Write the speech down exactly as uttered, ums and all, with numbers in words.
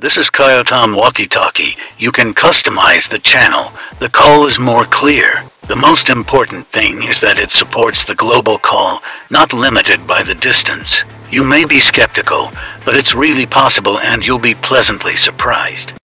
This is Kayotom Walkie Talkie. You can customize the channel. The call is more clear. The most important thing is that it supports the global call, not limited by the distance. You may be skeptical, but it's really possible and you'll be pleasantly surprised.